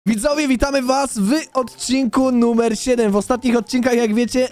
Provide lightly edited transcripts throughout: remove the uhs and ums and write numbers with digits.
Widzowie, witamy was w odcinku numer 7. W ostatnich odcinkach, jak wiecie,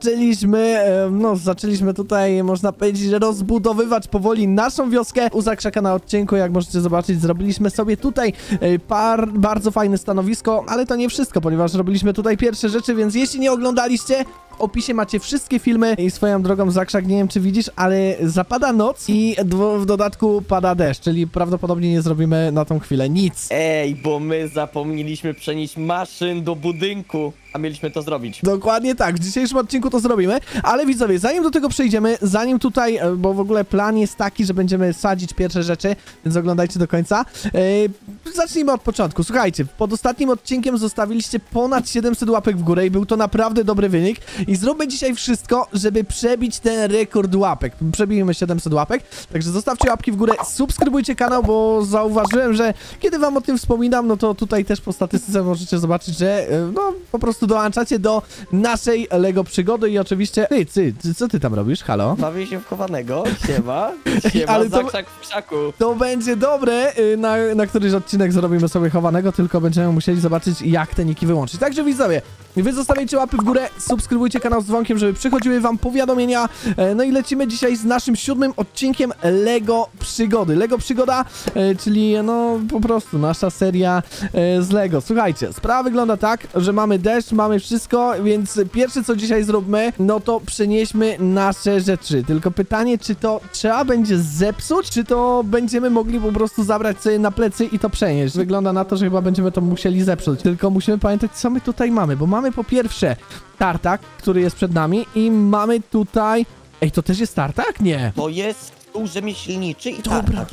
zaczęliśmy tutaj, można powiedzieć, rozbudowywać powoli naszą wioskę. U Zakrzaka na odcinku, jak możecie zobaczyć, zrobiliśmy sobie tutaj bardzo fajne stanowisko, ale to nie wszystko, ponieważ robiliśmy tutaj pierwsze rzeczy, więc jeśli nie oglądaliście, w opisie macie wszystkie filmy i swoją drogą, Zakrzak, nie wiem czy widzisz, ale zapada noc i w dodatku pada deszcz, czyli prawdopodobnie nie zrobimy na tą chwilę nic. Ej, bo my zapomnieliśmy przenieść maszyn do budynku, a mieliśmy to zrobić. Dokładnie tak, w dzisiejszym odcinku to zrobimy, ale widzowie, zanim do tego przejdziemy, zanim tutaj, bo w ogóle plan jest taki, że będziemy sadzić pierwsze rzeczy, więc oglądajcie do końca. Zacznijmy od początku. Słuchajcie, pod ostatnim odcinkiem zostawiliście ponad 700 łapek w górę i był to naprawdę dobry wynik i zróbmy dzisiaj wszystko, żeby przebić ten rekord łapek. Przebijmy 700 łapek, także zostawcie łapki w górę, subskrybujcie kanał, bo zauważyłem, że kiedy wam o tym wspominam, no to tutaj też po statystyce możecie zobaczyć, że no po prostu dołączacie do naszej LEGO przygody i oczywiście... Co ty tam robisz? Halo? Bawię się w chowanego, siema, Ale to... Zakrzak w krzaku. To będzie dobre, na któryś odcinek zrobimy sobie chowanego, tylko będziemy musieli zobaczyć, jak te niki wyłączyć. Także widzowie, wy zostawiajcie łapy w górę, subskrybujcie kanał z dzwonkiem, żeby przychodziły wam powiadomienia. No i lecimy dzisiaj z naszym 7. odcinkiem LEGO Przygody. LEGO Przygoda, czyli no po prostu nasza seria z LEGO. Słuchajcie, sprawa wygląda tak, że mamy deszcz, mamy wszystko, więc pierwsze co dzisiaj zróbmy, no to przenieśmy nasze rzeczy. Tylko pytanie, czy to trzeba będzie zepsuć, czy to będziemy mogli po prostu zabrać sobie na plecy i to przenieść. Wygląda na to, że chyba będziemy to musieli zepsuć. Tylko musimy pamiętać, co my tutaj mamy, bo mamy po pierwsze tartak, który jest przed nami i mamy tutaj... Ej, to też jest tartak? Nie. To jest stół rzemieślniczy i Dobra. tartak,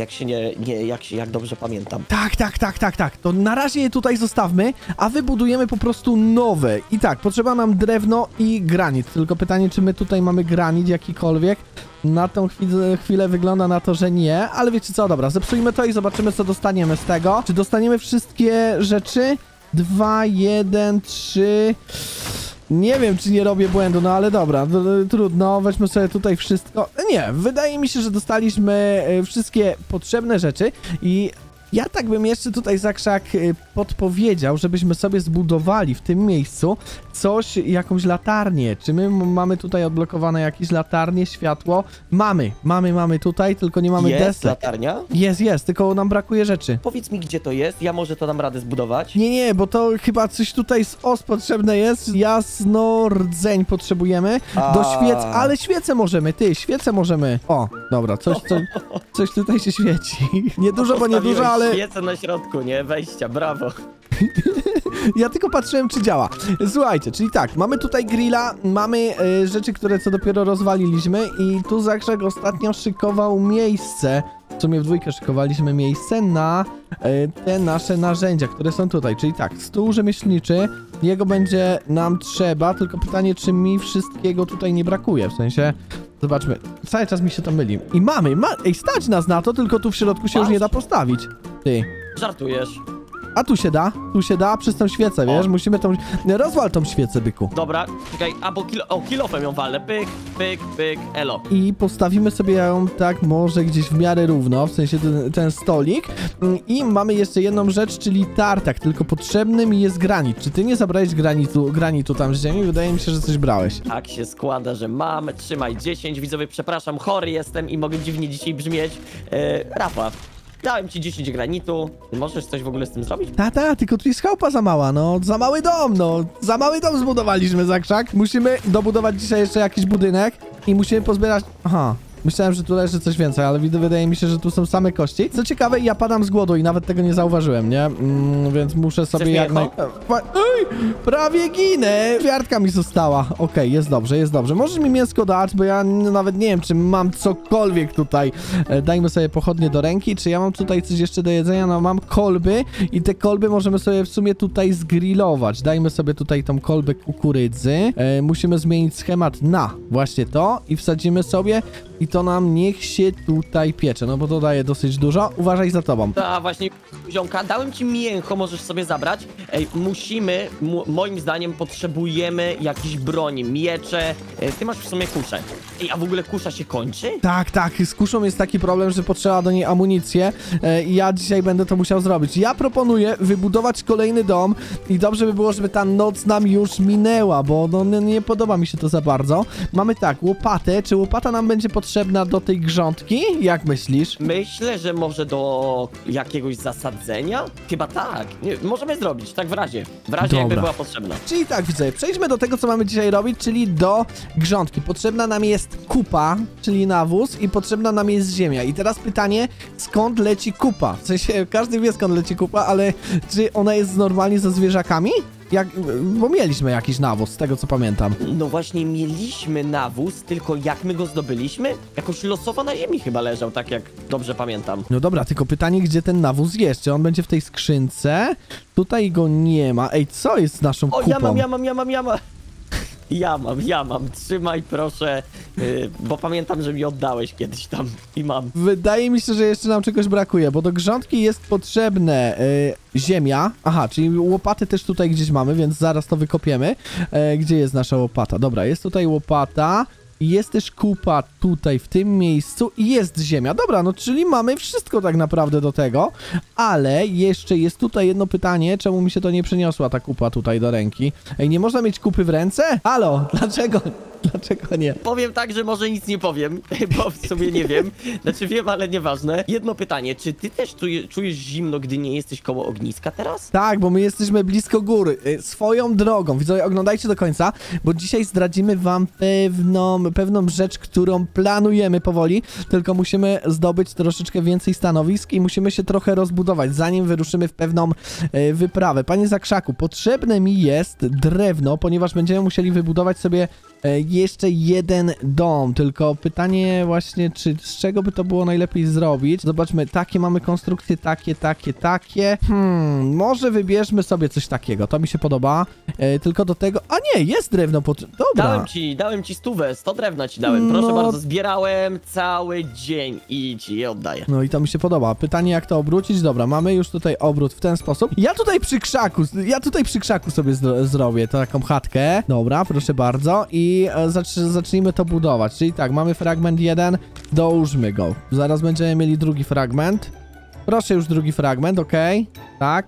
jak dobrze pamiętam. Tak. To na razie je tutaj zostawmy, a wybudujemy po prostu nowe. I tak, potrzeba nam drewno i granit. Tylko pytanie, czy my tutaj mamy granit jakikolwiek? Na tą chwilę wygląda na to, że nie, ale wiecie co, dobra, zepsujmy to i zobaczymy, co dostaniemy z tego. Czy dostaniemy wszystkie rzeczy? 2, 1, 3... Nie wiem, czy nie robię błędu, no ale dobra, trudno, weźmy sobie tutaj wszystko. Nie, wydaje mi się, że dostaliśmy wszystkie potrzebne rzeczy i ja tak bym jeszcze tutaj, Zakrzak, podpowiedział, żebyśmy sobie zbudowali w tym miejscu coś, jakąś latarnię. Czy my mamy tutaj odblokowane jakieś latarnie, światło? Mamy tutaj, tylko nie mamy desek. Jest latarnia? Jest, tylko nam brakuje rzeczy. Powiedz mi, gdzie to jest, ja może to dam radę zbudować. Nie, bo to chyba coś tutaj z os potrzebne jest. Jasno rdzeń potrzebujemy do świec, ale świece możemy. O, dobra, coś tutaj się świeci. Niedużo, bo niedużo, ale... Świecę na środku, nie? Wejścia, brawo. Ja tylko patrzyłem, czy działa. Słuchajcie, czyli tak, mamy tutaj grilla, mamy rzeczy, które co dopiero rozwaliliśmy i tu Zakrzak ostatnio szykował miejsce. W sumie w dwójkę szykowaliśmy miejsce na te nasze narzędzia, które są tutaj. Czyli tak, stół rzemieślniczy, jego będzie nam trzeba, tylko pytanie, czy mi wszystkiego tutaj nie brakuje, w sensie... Zobaczmy, cały czas mi się to myli. I ej, stać nas na to, tylko tu w środku się już nie da postawić. Ty. Żartujesz. A tu się da przez tą świecę, wiesz? Musimy tą... Rozwal tą świecę, byku. Dobra, czekaj, bo kilofem ją walę, pyk, elo. I postawimy sobie ją tak może gdzieś w miarę równo, w sensie ten stolik. I mamy jeszcze jedną rzecz, czyli tartak, tylko potrzebny mi jest granit. Czy ty nie zabrałeś granitu tam z ziemi? Wydaje mi się, że coś brałeś. Tak się składa, że mamy, trzymaj 10, widzowie, przepraszam, chory jestem i mogę dziwnie dzisiaj brzmieć. Rafa, dałem ci 10 granitu, ty możesz coś w ogóle z tym zrobić? Tata, tylko tu jest chałupa za mała, no, za mały dom, za mały dom zbudowaliśmy, Zakrzak. Musimy dobudować dzisiaj jeszcze jakiś budynek i musimy pozbierać... Aha. Myślałem, że tu leży coś więcej, ale wydaje mi się, że tu są same kości. Co ciekawe, ja padam z głodu i nawet tego nie zauważyłem, nie? Więc muszę sobie jak Ej! Prawie ginę! Kwiatka mi została. Okej, jest dobrze. Możesz mi mięsko dać, bo ja nawet nie wiem, czy mam cokolwiek tutaj. Dajmy sobie pochodnie do ręki. Czy ja mam tutaj coś jeszcze do jedzenia? No, mam kolby i te kolby możemy sobie w sumie tutaj zgrillować. Dajmy sobie tutaj tą kolbę kukurydzy. Musimy zmienić schemat na właśnie to i wsadzimy sobie i to nam niech się tutaj piecze, no bo to daje dosyć dużo. Uważaj za tobą. A właśnie, ziomka, dałem ci mięcho, możesz sobie zabrać. Ej, musimy, moim zdaniem potrzebujemy jakiejś broni, miecze. Ty masz w sumie kuszę. Ej, a w ogóle kusza się kończy? Tak, z kuszą jest taki problem, że potrzeba do niej amunicję i ja dzisiaj będę to musiał zrobić. Ja proponuję wybudować kolejny dom i dobrze by było, żeby ta noc nam już minęła, bo no, nie podoba mi się to za bardzo. Mamy tak, łopatę. Czy łopata nam będzie potrzebna do tej grządki? Jak myślisz? Myślę, że może do jakiegoś zasadzenia? Chyba tak. Nie, możemy zrobić, tak w razie. W razie jakby Dobra. była potrzebna. Czyli tak, widzę, przejdźmy do tego, co mamy dzisiaj robić, czyli do grządki. Potrzebna nam jest kupa, czyli nawóz i potrzebna nam jest ziemia. I teraz pytanie, skąd leci kupa? W sensie, każdy wie, skąd leci kupa, ale czy ona jest normalnie ze zwierzakami? Bo mieliśmy jakiś nawóz, z tego co pamiętam. No właśnie, mieliśmy nawóz, tylko jak my go zdobyliśmy? Jakoś losowo na ziemi chyba leżał, tak jak dobrze pamiętam. No dobra, tylko pytanie, gdzie ten nawóz jest? Czy on będzie w tej skrzynce? Tutaj go nie ma. Ej, co jest z naszą O, kupą? Ja mam. Trzymaj proszę, bo pamiętam, że mi oddałeś kiedyś tam i mam. Wydaje mi się, że jeszcze nam czegoś brakuje, bo do grządki jest potrzebne ziemia. Aha, czyli łopaty też tutaj gdzieś mamy, więc zaraz to wykopiemy. Gdzie jest nasza łopata? Dobra, jest tutaj łopata. Jest też kupa tutaj w tym miejscu i jest ziemia. Dobra, no czyli mamy wszystko tak naprawdę do tego, ale jeszcze jest tutaj jedno pytanie, czemu mi się to nie przeniosła ta kupa tutaj do ręki? Ej, nie można mieć kupy w ręce? Halo, dlaczego? Dlaczego nie? Powiem tak, że może nic nie powiem, bo w sumie nie wiem. Znaczy wiem, ale nieważne. Jedno pytanie, czy ty też czujesz zimno, gdy nie jesteś koło ogniska teraz? Tak, bo my jesteśmy blisko góry. Swoją drogą, widzowie, oglądajcie do końca, bo dzisiaj zdradzimy wam pewną rzecz, którą planujemy powoli, tylko musimy zdobyć troszeczkę więcej stanowisk i musimy się trochę rozbudować, zanim wyruszymy w pewną wyprawę. Panie Zakrzaku, potrzebne mi jest drewno, ponieważ będziemy musieli wybudować sobie jeszcze jeden dom, tylko pytanie właśnie, czy z czego by to było najlepiej zrobić? Zobaczmy, takie mamy konstrukcje, takie. Może wybierzmy sobie coś takiego, to mi się podoba, tylko do tego, a nie, jest drewno, dobra. Dałem ci 100 drewna ci dałem, proszę No. bardzo, zbierałem cały dzień i ci je oddaję. No i to mi się podoba. Pytanie, jak to obrócić? Dobra, mamy już tutaj obrót w ten sposób. Ja tutaj przy krzaku sobie zrobię taką chatkę. Dobra, proszę bardzo. I zacznijmy to budować. Czyli tak, mamy fragment jeden, dołóżmy go. Zaraz będziemy mieli drugi fragment. Proszę już drugi fragment, okej. Tak.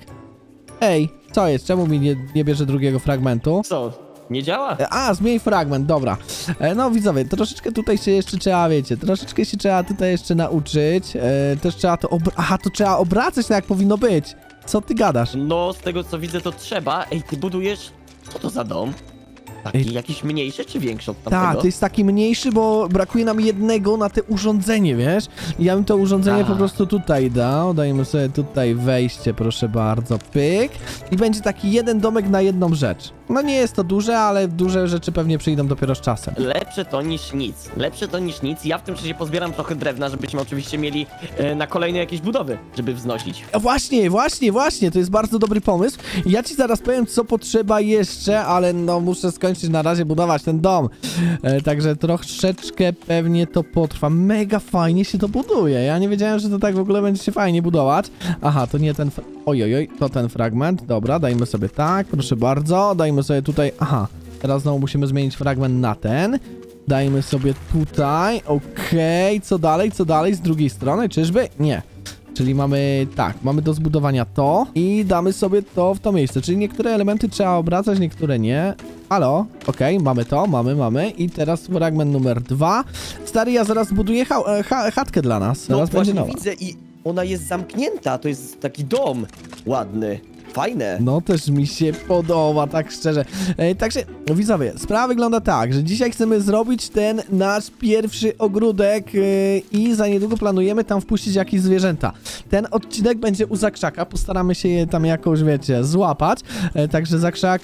Ej, co jest? Czemu mi nie bierze drugiego fragmentu? Co? Nie działa? A, zmień fragment, dobra. No widzowie, troszeczkę tutaj się jeszcze trzeba, wiecie, troszeczkę się trzeba tutaj jeszcze nauczyć. Też trzeba to Aha, to trzeba obracać, tak jak powinno być. Co ty gadasz? No, z tego co widzę to trzeba. Ej, ty budujesz... Co to za dom? Taki Ej. jakiś mniejszy czy większy od tamtego? Tak, to jest taki mniejszy, bo brakuje nam jednego na te urządzenie, wiesz? I ja bym to urządzenie po prostu tutaj dał. Dajmy sobie tutaj wejście, proszę bardzo, pyk. I będzie taki jeden domek na jedną rzecz. No nie jest to duże, ale duże rzeczy pewnie przyjdą dopiero z czasem. Lepsze to niż nic. Lepsze to niż nic. Ja w tym czasie pozbieram trochę drewna, żebyśmy oczywiście mieli na kolejne jakieś budowy, żeby wznosić. Właśnie, to jest bardzo dobry pomysł. Ja ci zaraz powiem, co potrzeba jeszcze, ale no muszę skończyć na razie budować ten dom. Także troszeczkę pewnie to potrwa. Mega fajnie się to buduje. Ja nie wiedziałem, że to tak w ogóle będzie się fajnie budować. Aha, to nie ten... Ojojoj, to ten fragment. Dobra, dajmy sobie tak, proszę bardzo. Dajmy sobie tutaj... Aha, teraz znowu musimy zmienić fragment na ten. Dajmy sobie tutaj. Okej, co dalej? Z drugiej strony, czyżby? Nie. Czyli mamy, tak, mamy do zbudowania to i damy sobie to w to miejsce. Czyli niektóre elementy trzeba obracać, niektóre nie. Halo? Okej, mamy to, mamy. I teraz fragment numer 2. Stary, ja zaraz zbuduję chatkę dla nas. No Zaraz będzie właśnie nowa. widzę i ona jest zamknięta. To jest taki dom ładny. Fajne. No też mi się podoba, tak szczerze. Także, widzowie, sprawa wygląda tak, że dzisiaj chcemy zrobić ten nasz pierwszy ogródek i za niedługo planujemy tam wpuścić jakieś zwierzęta. Ten odcinek będzie u Zakrzaka, postaramy się je tam jakoś, wiecie, złapać. Także Zakrzak,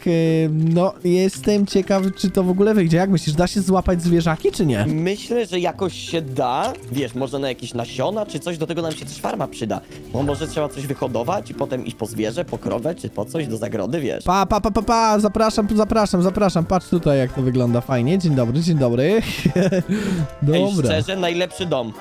no jestem ciekaw, czy to w ogóle wyjdzie. Jak myślisz, da się złapać zwierzaki, czy nie? Myślę, że jakoś się da. Wiesz, może na jakieś nasiona, czy coś, do tego nam się też farma przyda. Bo może trzeba coś wyhodować i potem iść po zwierzę, po krowie, krowę, czy po coś do zagrody, wiesz. Zapraszam, patrz tutaj jak to wygląda fajnie, dzień dobry. Ej, Dobra. szczerze, najlepszy dom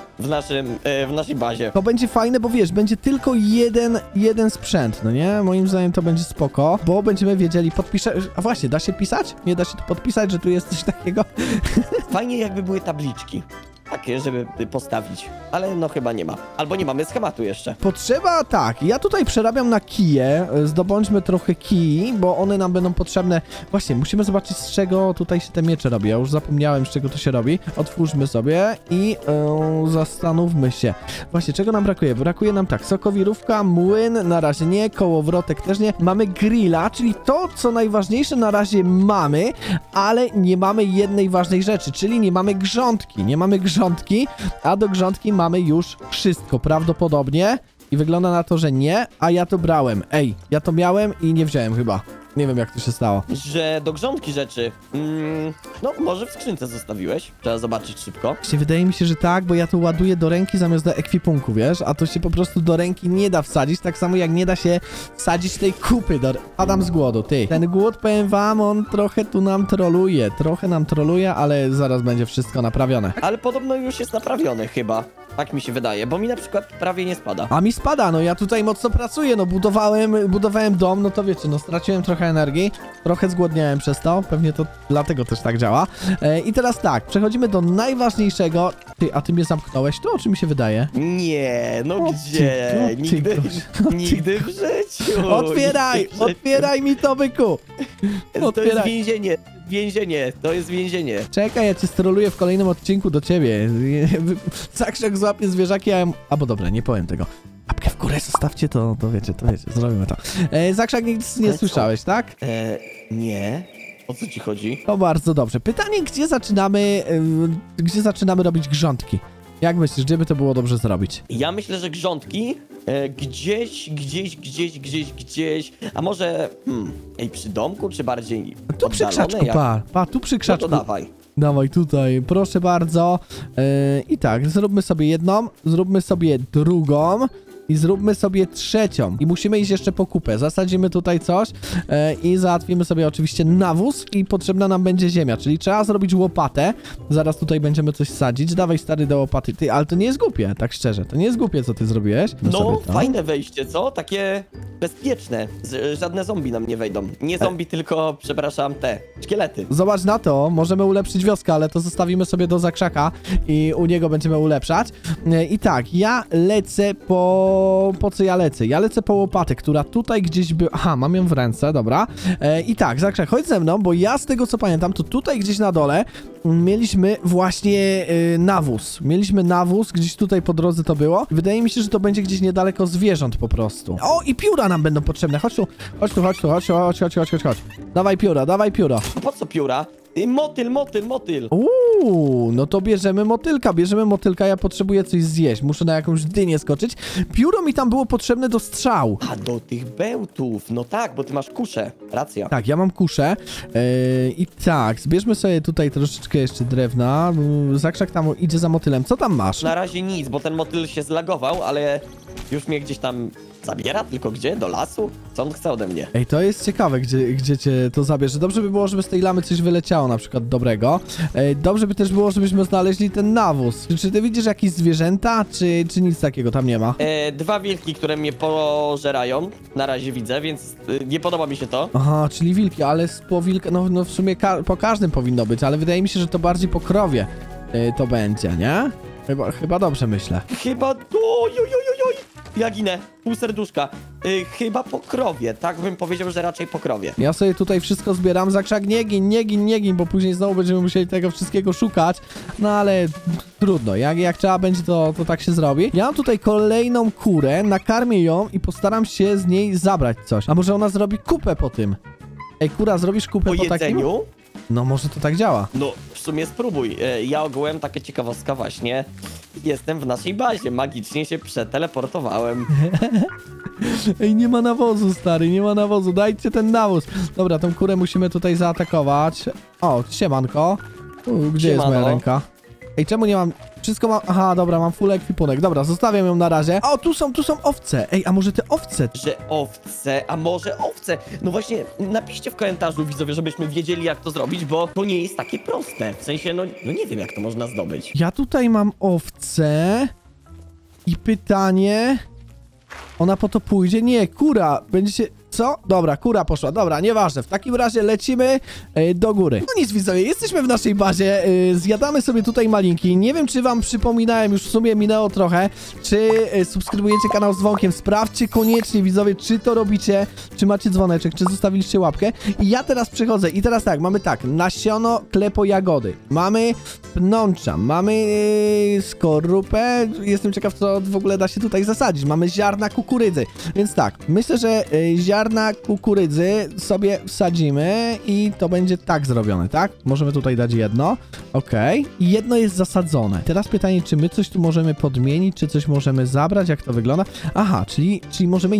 w naszej bazie. To będzie fajne, bo wiesz, będzie tylko jeden sprzęt, no nie? Moim zdaniem to będzie spoko, bo będziemy wiedzieli podpisać... A właśnie, da się pisać? Nie da się tu podpisać, że tu jest coś takiego? Fajnie jakby były tabliczki. Takie, żeby postawić. Ale no chyba nie ma. Albo nie mamy schematu jeszcze. Potrzeba, tak, ja tutaj przerabiam na kije, zdobądźmy trochę kij, bo one nam będą potrzebne. Właśnie, musimy zobaczyć, z czego tutaj się te miecze robi. Ja już zapomniałem, z czego to się robi. Otwórzmy sobie i zastanówmy się. Właśnie, czego nam brakuje? Brakuje nam tak, sokowirówka, młyn, na razie nie, kołowrotek też nie. Mamy grilla, czyli to, co najważniejsze na razie mamy, ale nie mamy jednej ważnej rzeczy, czyli nie mamy grządki. Nie mamy grządki, a do grządki mamy już wszystko, prawdopodobnie. I wygląda na to, że nie, a ja to brałem. Ej, ja to miałem i nie wziąłem chyba. Nie wiem, jak to się stało. Że do grządki rzeczy. No, może w skrzynce zostawiłeś. Trzeba zobaczyć szybko. Właśnie wydaje mi się, że tak, bo ja to ładuję do ręki zamiast do ekwipunku, wiesz? A to się po prostu do ręki nie da wsadzić, tak samo jak nie da się wsadzić tej kupy do... Padam z głodu, ty. Ten głód, powiem wam, on trochę tu nam troluje. Trochę nam troluje, ale zaraz będzie wszystko naprawione. Ale podobno już jest naprawiony chyba. Tak mi się wydaje, bo mi na przykład prawie nie spada. A mi spada, no ja tutaj mocno pracuję, no budowałem dom, no to wiecie, no straciłem trochę energii, trochę zgłodniałem przez to, pewnie to dlatego też tak działa. I teraz tak, przechodzimy do najważniejszego. Ty, a ty mnie zamknąłeś tu, o czym mi się wydaje? Nie, no O, gdzie? ty, Nigdy w życiu. Otwieraj mi to, byku! To jest więzienie, to jest więzienie. Czekaj, ja cię stroluję w kolejnym odcinku do ciebie. Zakrzak złapie zwierzaki, albo dobra, nie powiem tego. Łapkę w górę zostawcie, to wiecie, zrobimy to. Zakrzak, nic nie słyszałeś, tak? Nie. O co ci chodzi? To bardzo dobrze. Pytanie, gdzie zaczynamy robić grządki? Jak myślisz, gdzie by to było dobrze zrobić? Ja myślę, że grządki gdzieś. A może, przy domku, czy bardziej Tu przy krzaczku, tu przy krzaczku. No to dawaj. Dawaj tutaj, proszę bardzo. I tak, zróbmy sobie jedną, zróbmy sobie drugą i zróbmy sobie trzecią. I musimy iść jeszcze po kupę. Zasadzimy tutaj coś i załatwimy sobie oczywiście nawóz i potrzebna nam będzie ziemia, czyli trzeba zrobić łopatę. Zaraz tutaj będziemy coś sadzić. Dawaj, stary, do łopaty. Ty, ale to nie jest głupie, tak szczerze. To nie jest głupie, co ty zrobiłeś. No, fajne wejście, co? Takie bezpieczne. Żadne zombie nam nie wejdą. Nie zombie, tylko, przepraszam, te szkielety. Zobacz na to, możemy ulepszyć wioskę, ale to zostawimy sobie do Zakrzaka i u niego będziemy ulepszać. I tak, ja lecę po co ja lecę? Ja lecę po łopatę, która tutaj gdzieś by... Aha, mam ją w ręce, dobra. I tak, Zakrzak, chodź ze mną, bo ja z tego co pamiętam, to tutaj gdzieś na dole mieliśmy właśnie nawóz. Mieliśmy nawóz, gdzieś tutaj po drodze to było. Wydaje mi się, że to będzie gdzieś niedaleko zwierząt po prostu. O, i pióra nam będą potrzebne. Chodź tu. Dawaj pióro. A po co pióra? Motyl. No to bierzemy motylka, ja potrzebuję coś zjeść, muszę na jakąś dynię skoczyć. Pióro mi tam było potrzebne do strzału. A do tych bełtów, no tak, bo ty masz kuszę, racja. Tak, ja mam kuszę i tak, zbierzmy sobie tutaj troszeczkę jeszcze drewna. Zakrzak tam idzie za motylem, co tam masz? Na razie nic, bo ten motyl się zlagował, ale już mnie gdzieś tam zabiera, tylko gdzie? Do lasu? Co on chce ode mnie? Ej, to jest ciekawe, gdzie cię to zabierze. Dobrze by było, żeby z tej lamy coś wyleciało, na przykład dobrego. Dobrze by też było, żebyśmy znaleźli ten nawóz. Czy ty widzisz jakieś zwierzęta, czy nic takiego tam nie ma? 2 wilki, które mnie pożerają, na razie widzę, więc nie podoba mi się to. Aha, czyli wilki, ale po wilka, no w sumie po każdym powinno być, ale wydaje mi się, że to bardziej po krowie to będzie, nie? Chyba dobrze myślę. Chyba... Oj. Ja ginę. Pół serduszka. Chyba po krowie. Tak bym powiedział, że raczej po krowie. Ja sobie tutaj wszystko zbieram. Zakrzak, nie gin, bo później znowu będziemy musieli tego wszystkiego szukać. No ale trudno. Jak trzeba będzie, to tak się zrobi. Ja mam tutaj kolejną kurę, nakarmię ją i postaram się z niej zabrać coś. A może ona zrobi kupę po tym? Ej, kura, zrobisz kupę po takim? Jedzeniu? No może to tak działa. No, w sumie spróbuj. Ja ogółem taka ciekawostka właśnie. Jestem w naszej bazie. Magicznie się przeteleportowałem. Ej, nie ma nawozu, stary, nie ma nawozu. Dajcie ten nawóz. Dobra, tą kurę musimy tutaj zaatakować. O, siemanko. Gdzie jest moja ręka? Ej, czemu nie mam... Wszystko mam... Aha, dobra, mam full ekwipunek. Dobra, zostawiam ją na razie. O, tu są owce. Ej, a może te owce? Że owce, a może owce? No właśnie, napiszcie w komentarzu, widzowie, żebyśmy wiedzieli, jak to zrobić, bo to nie jest takie proste. W sensie, no nie wiem, jak to można zdobyć. Ja tutaj mam owce. I pytanie... Ona po to pójdzie? Nie, kura. Będziecie... Co? Dobra, kura poszła. Dobra, nieważne. W takim razie lecimy do góry. No nic, widzowie, jesteśmy w naszej bazie. Zjadamy sobie tutaj malinki. Nie wiem, czy wam przypominałem, już w sumie minęło trochę, czy subskrybujecie kanał z dzwonkiem. Sprawdźcie koniecznie, widzowie, czy to robicie, czy macie dzwoneczek, czy zostawiliście łapkę. I ja teraz przychodzę i teraz tak, mamy tak, nasiono klepo jagody. Mamy pnącza, mamy skorupę. Jestem ciekaw, co w ogóle da się tutaj zasadzić. Mamy ziarna kukurydzy. Więc tak, myślę, że ziarna kukurydzy sobie wsadzimy i to będzie tak zrobione, tak? Możemy tutaj dać jedno. Okej. I jedno jest zasadzone. Teraz pytanie, czy my coś tu możemy podmienić, czy coś możemy zabrać, jak to wygląda? Aha, czyli możemy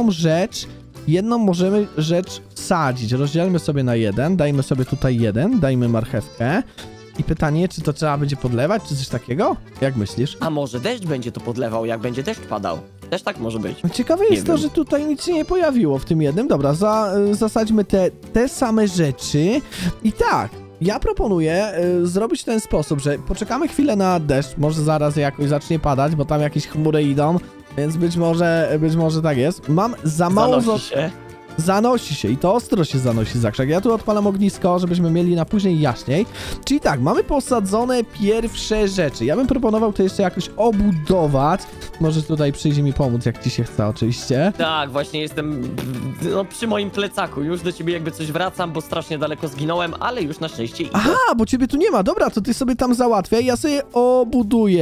jedną możemy rzecz wsadzić. Rozdzielmy sobie na jeden, dajmy sobie tutaj jeden, dajmy marchewkę. I pytanie, czy to trzeba będzie podlewać, czy coś takiego? Jak myślisz? A może deszcz będzie to podlewał, jak będzie deszcz padał? Też tak może być. Ciekawe jest to, że tutaj nic się nie pojawiło w tym jednym. Dobra, zasadźmy te same rzeczy. I tak, ja proponuję zrobić w ten sposób, że poczekamy chwilę na deszcz. Może zaraz jakoś zacznie padać, bo tam jakieś chmury idą. Więc być może tak jest. Mam za mało... Zanosi się i to ostro się zanosi zakrzak. Ja tu odpalam ognisko, żebyśmy mieli na później jaśniej. Czyli tak, mamy posadzone pierwsze rzeczy. Ja bym proponował to jeszcze jakoś obudować. Możesz tutaj przyjść mi pomóc, jak ci się chce oczywiście. Tak, właśnie jestem przy moim plecaku. Już do ciebie jakby coś wracam, bo strasznie daleko zginąłem, ale już na szczęście idę. Aha, bo ciebie tu nie ma. Dobra, to ty sobie tam załatwiaj. Ja sobie obuduję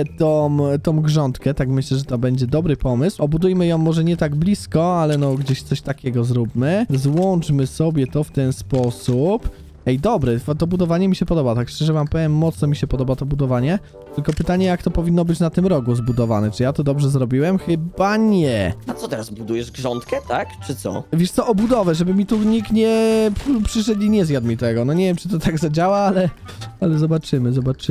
tą grządkę. Tak myślę, że to będzie dobry pomysł. Obudujmy ją może nie tak blisko, ale no gdzieś coś takiego zróbmy. Złączmy sobie to w ten sposób. Ej, dobre, to budowanie mi się podoba, tak szczerze wam powiem, mocno mi się podoba to budowanie. Tylko pytanie, jak to powinno być na tym rogu zbudowane. Czy ja to dobrze zrobiłem? Chyba nie. A co teraz, budujesz grządkę, tak? Czy co? Wiesz co, obudowę, żeby mi tu nikt nie przyszedł i nie zjadł mi tego. No nie wiem, czy to tak zadziała, ale zobaczymy.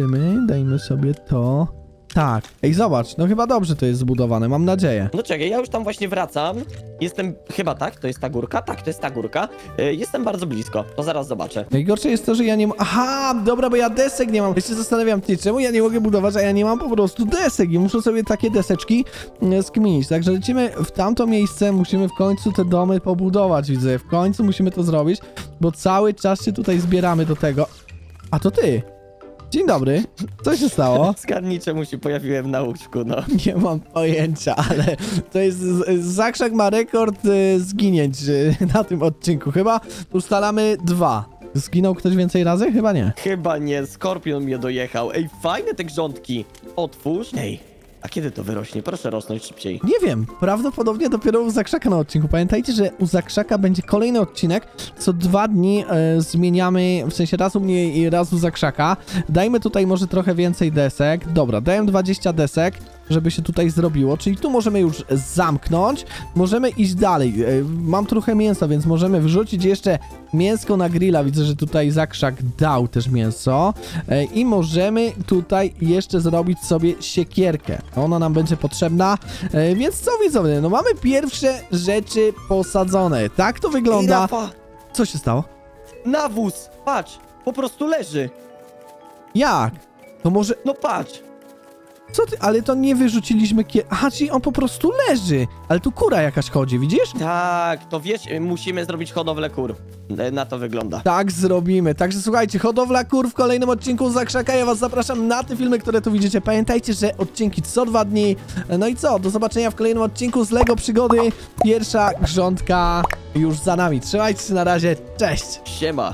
Dajmy sobie to. Tak. Ej, zobacz, no chyba dobrze to jest zbudowane, mam nadzieję. No czekaj, ja już tam właśnie wracam. Jestem, chyba tak, to jest ta górka? Tak, to jest ta górka. Jestem bardzo blisko, to zaraz zobaczę. Najgorsze jest to, że ja nie mam... Aha, dobra, bo ja desek nie mam. Ja się zastanawiam, ty, czemu ja nie mogę budować, a ja nie mam po prostu desek i muszę sobie takie deseczki skminić. Także lecimy w tamto miejsce, musimy w końcu te domy pobudować, widzę. W końcu musimy to zrobić, bo cały czas się tutaj zbieramy do tego. A to ty. Dzień dobry. Co się stało? Zgadnij, czemu się pojawiłem na łóżku, no. Nie mam pojęcia, ale to jest... Zakrzak ma rekord zginięć na tym odcinku. Chyba ustalamy 2. Zginął ktoś więcej razy? Chyba nie. Chyba nie, skorpion mnie dojechał. Ej, fajne te grządki. Otwórz. Ej, a kiedy to wyrośnie? Proszę rosnąć szybciej. Nie wiem, prawdopodobnie dopiero u Zakrzaka na odcinku. Pamiętajcie, że u Zakrzaka będzie kolejny odcinek. Co 2 dni zmieniamy, w sensie raz u mnie i raz u Zakrzaka. Dajmy tutaj może trochę więcej desek. Dobra, dałem 20 desek, żeby się tutaj zrobiło, czyli tu możemy już zamknąć. Możemy iść dalej. Mam trochę mięsa, więc możemy wrzucić jeszcze mięsko na grilla. Widzę, że tutaj Zakrzak dał też mięso. I możemy tutaj jeszcze zrobić sobie siekierkę. Ona nam będzie potrzebna. Więc co, widzowie? No mamy pierwsze rzeczy posadzone. Tak to wygląda. Ej, Rafa, Co się stało? nawóz, patrz, po prostu leży. Jak? To może... No patrz. Co ty? Ale to nie wyrzuciliśmy Aha, czyli on po prostu leży. Ale tu kura jakaś chodzi, widzisz? Tak, to wiesz, musimy zrobić hodowlę kur. Na to wygląda. Tak zrobimy. Także słuchajcie, hodowla kur w kolejnym odcinku Zakrzaka. Ja was zapraszam na te filmy, które tu widzicie. Pamiętajcie, że odcinki co 2 dni. No i co? Do zobaczenia w kolejnym odcinku z LEGO Przygody. Pierwsza grządka już za nami. Trzymajcie się, na razie. Cześć! Siema.